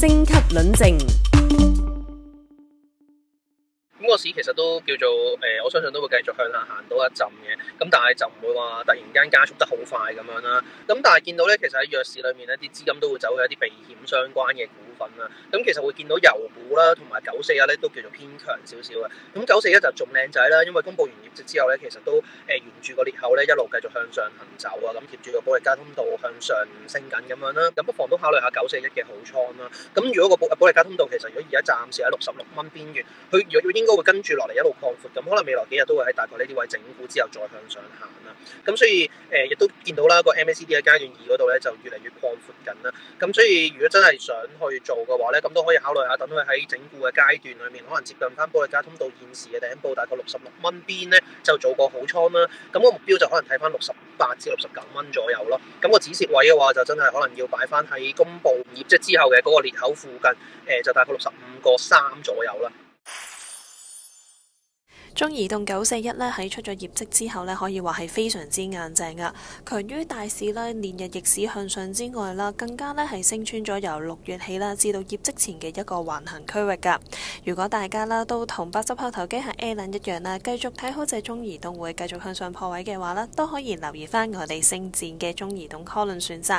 星級論證。 咁個市其實都叫做我相信都會繼續向下行到一陣嘅，咁但係就唔會話突然間加速得好快咁樣啦。咁但係見到咧，其實喺弱市裏面咧，啲資金都會走去一啲避險相關嘅股份啦。咁其實會見到油股啦，同埋941咧都叫做偏強少少嘅。咁941就仲靚仔啦，因為公佈完業績之後咧，其實都沿住個裂口咧一路繼續向上行走啊，咁貼住個保利加通道向上升緊咁樣啦。咁不妨都考慮下941嘅好倉啦。咁如果個保利加通道其實如果而家暫時喺66蚊邊緣，佢應該會跟住落嚟一路擴闊，咁可能未來幾日都會喺大概呢啲位整固之後再向上行啦。咁所以亦都見到啦，個 MACD 嘅階段2嗰度咧就越嚟越擴闊緊啦。咁所以如果真係想去做嘅話咧，咁都可以考慮下，等佢喺整固嘅階段裏面，可能接近翻保利加通道現時嘅頂部大概66蚊邊咧，就做個好倉啦。咁個目標就可能睇翻68至69蚊左右咯。咁個止蝕位嘅話，就真係可能要擺翻喺公佈業績之後嘅嗰個裂口附近，就大概65.3左右啦。 中移動941咧喺出咗業績之後咧，可以話係非常之硬淨噶，強於大市咧連日逆市向上之外啦，更加咧係升穿咗由6月起啦至到業績前嘅一個橫行區域噶。如果大家啦都同80後投機客 Alan 一樣啦，繼續睇好隻中移動會繼續向上破位嘅話咧，都可以留意翻我哋星戰嘅中移動 call 輪選擇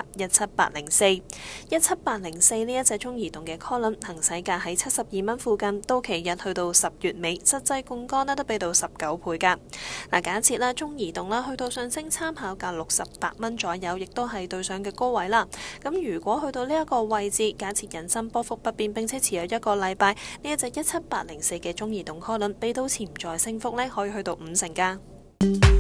17804呢一隻中移動嘅 call 輪行使價喺72蚊附近，到期日去到10月尾，實際槓桿咧都俾到19倍噶。嗱，假設啦，中移動啦去到上升參考價68蚊左右，亦都係對上嘅高位啦。咁如果去到呢一個位置，假設引伸波幅不變，並且持有一個禮拜，呢一隻17804嘅中移動 call 輪，俾到潛在升幅咧，可以去到50%噶。